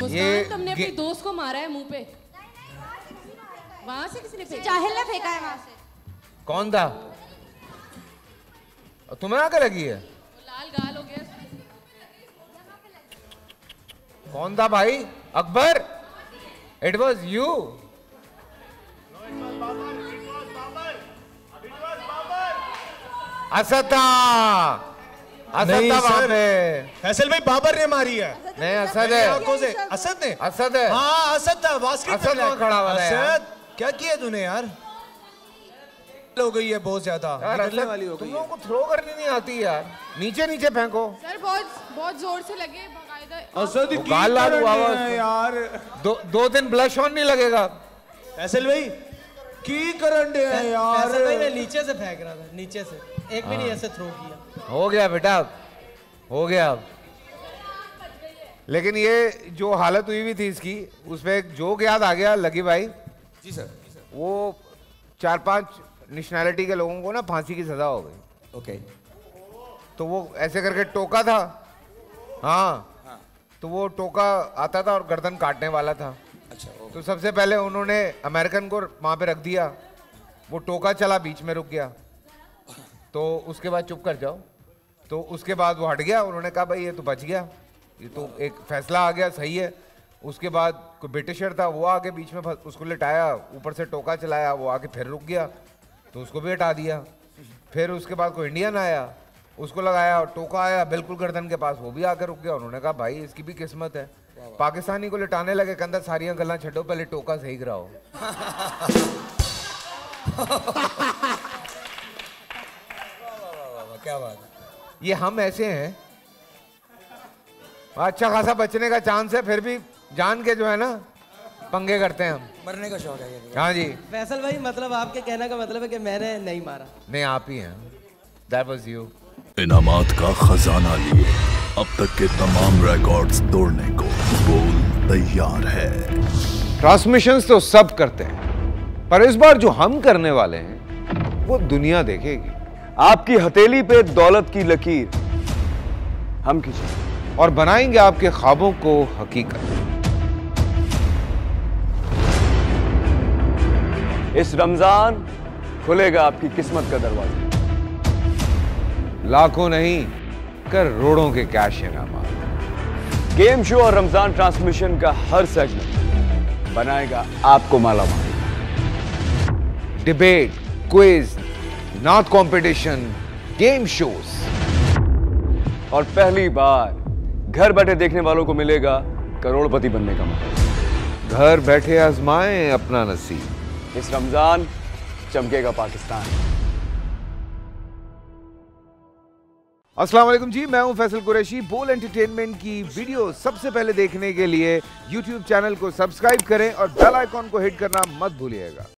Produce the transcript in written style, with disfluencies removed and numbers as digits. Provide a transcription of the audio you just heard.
मुस्कान, तुमने अपने दोस्त को मारा है मुंह पे। वहां से किसने फेंका? चाहिल ने फेंका है वहां से। कौन था? तुम्हें आके लगी है? लाल गाल हो गया। कौन था भाई? Akbar? It was you? Asad था, असद था वहां पे। फैसल भाई बाबर ने मारी है। नहीं असद है। आंखों से असद ने। असद है। हाँ असद था, बास्केट असद वहां खड़ा हुआ था यार। असद क्या किया तूने यार? हो गई है बहुत ज्यादा, निकलने वाली हो गई। तुम लोगों को थ्रो करनी नहीं आती यार, नीचे नीचे फेंको। सर बहुत जोर से लगे बाकायदा। असद की गाल लाल हुआ यार। दो दिन ब्लश ऑन नहीं लगेगा। फैसल भाई की करंट है यार। फैसल भाई मैं नीचे से फेंक रहा था, नीचे से एक भी नहीं ऐसे थ्रो किया। हो गया बेटा, हो गया। लेकिन ये जो हालत हुई भी थी इसकी, उसमें एक जोक याद आ गया लगी भाई। जी सर। वो 4-5 नेशनैलिटी के लोगों को ना फांसी की सजा हो गई। ओके। तो वो ऐसे करके टोका था। हाँ। तो वो टोका आता था और गर्दन काटने वाला था। अच्छा। तो सबसे पहले उन्होंने अमेरिकन को वहां पे रख दिया। वो टोका चला, बीच में रुक गया। तो उसके बाद चुप कर जाओ। तो उसके बाद वो हट गया। उन्होंने कहा भाई ये तो बच गया, ये तो एक फैसला आ गया, सही है। उसके बाद कोई ब्रिटिशर था, वो आके बीच में उसको लिटाया, ऊपर से टोका चलाया, वो आके फिर रुक गया, तो उसको भी हटा दिया। फिर उसके बाद कोई इंडियन आया, उसको लगाया, टोका आया बिल्कुल गर्दन के पास, वो भी आके रुक गया। उन्होंने कहा भाई इसकी भी किस्मत है। पाकिस्तानी को लिटाने लगे, कहता सारियां गल्लां छड्डो, पहले टोका सही कराओ। क्या बात है। ये हम ऐसे हैं, अच्छा खासा बचने का चांस है, फिर भी जान के जो है ना पंगे करते हैं हम। मरने का शौक है ये। हाँ जी। फैसल भाई मतलब आपके कहने का मतलब है कि मैंने नहीं मारा? नहीं आप ही हैं, that was you। इनामात का खजाना लिए अब तक के तमाम रिकॉर्ड्स तोड़ने को बोल तैयार है। ट्रांसमिशंस तो सब करते हैं, पर इस बार जो हम करने वाले हैं वो दुनिया देखेगी। आपकी हथेली पे दौलत की लकीर हम खींचेंगे और बनाएंगे आपके ख्वाबों को हकीकत। इस रमजान खुलेगा आपकी किस्मत का दरवाजा। लाखों नहीं, करोड़ों के कैश इनामात। गेम शो और रमजान ट्रांसमिशन का हर सेगमेंट बनाएगा आपको मालामाल। डिबेट, क्विज, नात कंपटीशन, गेम शोज, और पहली बार घर बैठे देखने वालों को मिलेगा करोड़पति बनने का मौका। घर बैठे आजमाएं अपना नसीब। इस रमजान चमकेगा पाकिस्तान। अस्सलाम वालेकुम जी, मैं हूं फैसल कुरैशी। बोल एंटरटेनमेंट की वीडियो सबसे पहले देखने के लिए YouTube चैनल को सब्सक्राइब करें और बेल आइकॉन को हिट करना मत भूलिएगा।